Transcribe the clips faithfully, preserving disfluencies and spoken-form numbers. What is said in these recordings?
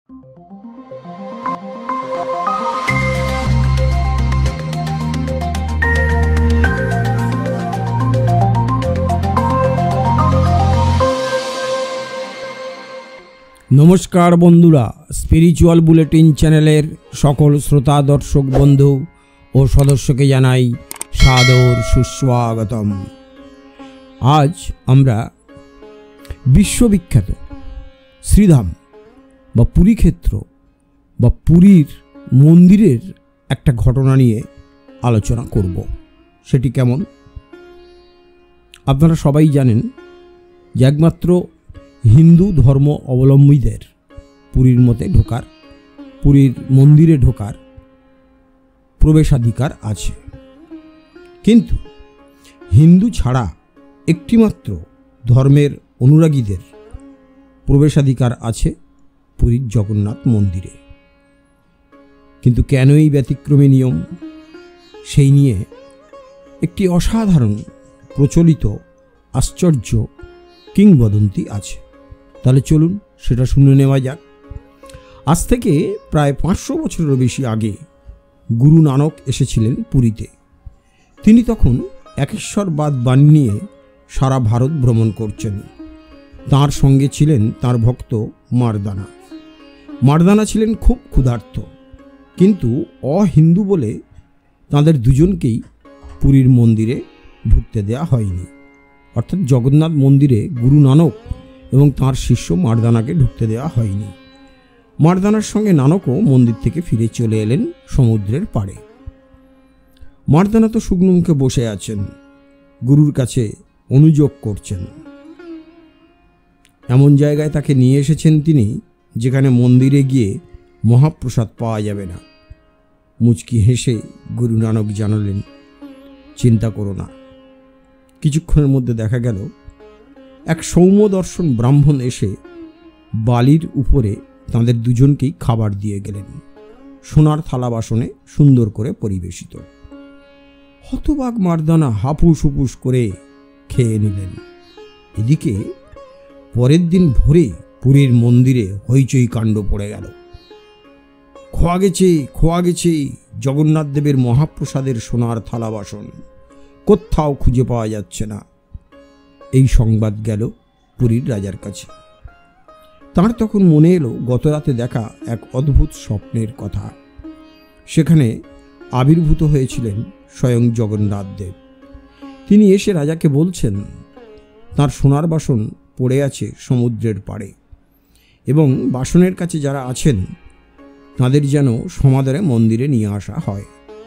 नमस्कार बंधुरा spiritual bulletin चैनलेर सकल श्रोता दर्शक बंधु और सदस्य के जानाई सादर सुस्वागतम। आज आमरा विश्वविख्यात श्रीधाम बा पुरी क्षेत्र बा पुरीर मंदिरेर एकटा घटना निये आलोचना करब। सेटी केमन आपनारा सबाई जानेन जे एकमात्र हिंदू धर्म अवलम्बीदेर पुरीर मते ढोकार पुरीर मंदिरे ढोकार प्रवेशाधिकार आछे, किन्तु हिंदू छाड़ा एकटिमात्र धर्मेर अनुरागीदेर प्रवेशाधिकार आछे पुरीर जगन्नाथ मंदिरे। किन्तु केन एई व्यतिक्रमी नियम सेई निये एकटी असाधारण प्रचलित आश्चर्य किंबदंती आछे। ताहले चलुन सेटा शुने नेওয়া যাক। आज থেকে প্রায় পাঁচশো বছরেরও বেশি আগে গুরু নানক এসেছিলেন পুরীতে। তিনি তখন একেশ্বরবাদ বাণী নিয়ে সারা ভারত ভ্রমণ করছেন। তার সঙ্গে ছিলেন তার ভক্ত মারদানা। মারদানা ছিলেন খুব ক্ষুধার্ত, কিন্তু অহিন্দু বলে তাদের দুজনকেই পুরীর মন্দিরে ঢুকতে দেয়া হয়নি। অর্থাৎ জগন্নাথ মন্দিরে গুরু নানক এবং তার শিষ্য মারদানাকে ঢুকতে দেওয়া হয়নি। মারদানার সঙ্গে নানকও মন্দির থেকে ফিরে চলে এলেন সমুদ্রের পাড়ে। মারদানা তো শুকনো মুখে বসে আছেন, গুরুর কাছে অনুযোগ করছেন। এমন জায়গায় তাকে নিয়ে এসেছেন তিনি যেখানে মন্দিরে গিয়ে মহাপ্রসাদ পাওয়া যাবে না। মুচকি হেসে গুরু নানক জানালেন, চিন্তা করো না। কিছুক্ষণের মধ্যে দেখা গেল এক সৌম্যদর্শন ব্রাহ্মণ এসে বালির উপরে তাদের দুজনকেই খাবার দিয়ে গেলেন, সোনার থালা বাসনে সুন্দর করে পরিবেশিত। হতবাক মারদানা হাপুস হুপুস করে খেয়ে নিলেন। এদিকে পরের দিন ভোরে পুরীর মন্দিরে হইচই কাণ্ড পড়ে গেল। খোয়া গেছে খোয়া গেছে জগন্নাথ দেবের মহাপ্রসাদের সোনার থালা বাসন, কোথাও খুঁজে পাওয়া যাচ্ছে না। এই সংবাদ গেল পুরীর রাজার কাছে। তার তখন মনে এলো গত রাতে দেখা এক অদ্ভুত স্বপ্নের কথা। সেখানে আবির্ভূত হয়েছিলেন স্বয়ং জগন্নাথ দেব। তিনি এসে রাজাকে বলছেন তার সোনার বাসন পড়ে আছে সমুদ্রের পাড়ে এবং বাসনের কাছে যারা আছেন তাদের যেন সমাদরে মন্দিরে নিয়ে আসা হয়।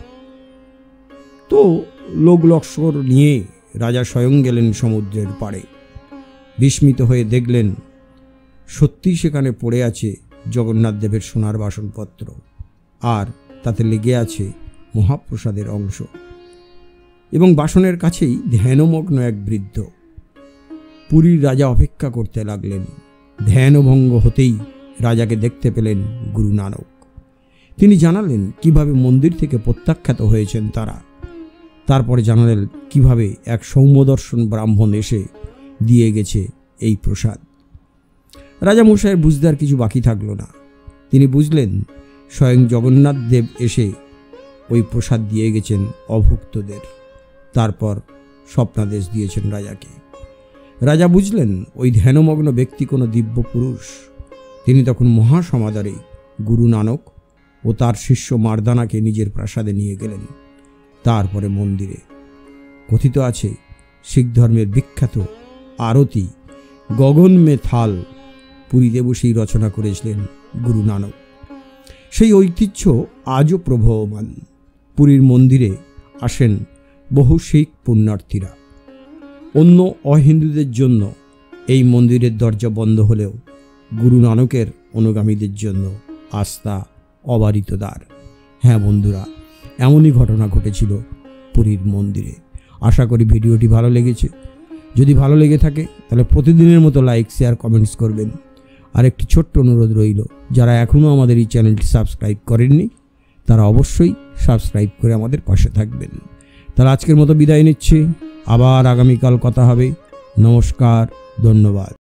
তো লোক লস্কর নিয়ে রাজা স্বয়ং গেলেন সমুদ্রের পাড়ে। বিস্মিত হয়ে দেখলেন সত্যিই সেখানে পড়ে আছে জগন্নাথ দেবের সোনার বাসনপত্র, আর তাতে লেগে আছে মহাপ্রসাদের অংশ। এবং বাসনের কাছেই ধ্যানমগ্ন এক বৃদ্ধ। পুরীর রাজা অপেক্ষা করতে লাগলেন। ধ্যানভঙ্গ হতেই রাজাকে দেখতে পেলেন গুরু নানক। তিনি জানালেন কিভাবে মন্দির থেকে প্রত্যাখ্যাত হয়েছেন তারা। তারপরে জানালেন কিভাবে এক সৌম্যদর্শন ব্রাহ্মণ এসে দিয়ে গেছে এই প্রসাদ। রাজা মশাইয়ের বুঝতে আর কিছু বাকি থাকলো না। তিনি বুঝলেন স্বয়ং জগন্নাথ দেব এসে ওই প্রসাদ দিয়ে গেছেন অভুক্তদের। তারপর স্বপ্নাদেশ দিয়েছেন রাজাকে। রাজা বুঝলেন ওই ধ্যানমগ্ন ব্যক্তি কোনো দিব্য পুরুষ। তিনি তখন মহাসমাদরে গুরু নানক ও তার শিষ্য মারদানাকে নিজের প্রাসাদে নিয়ে গেলেন। তারপরে মন্দিরে কথিত আছে শিখ ধর্মের বিখ্যাত আরতি গগন মে থাল পুরীতে বসেই রচনা করেছিলেন গুরু নানক। সেই ঐতিহ্য আজও প্রবহমান। পুরীর মন্দিরে আসেন বহু শিখ পুণ্যার্থীরা। অন্য অহিন্দুদের জন্য এই মন্দিরের দরজা বন্ধ হলেও গুরু নানকের অনুগামীদের জন্য আস্থা অবারিত দ্বার। হ্যাঁ বন্ধুরা, এমনই ঘটনা ঘটেছিল পুরীর মন্দিরে। আশা করি ভিডিওটি ভালো লেগেছে। যদি ভালো লেগে থাকে তাহলে প্রতিদিনের মতো লাইক শেয়ার কমেন্টস করবেন। আর একটি ছোট্ট অনুরোধ রইল, যারা এখনও আমাদের এই চ্যানেলটি সাবস্ক্রাইব করেননি তারা অবশ্যই সাবস্ক্রাইব করে আমাদের পাশে থাকবেন। তাহলে আজকের মতো বিদায় নিচ্ছি। আবার আগামীকাল কথা হবে। নমস্কার, ধন্যবাদ।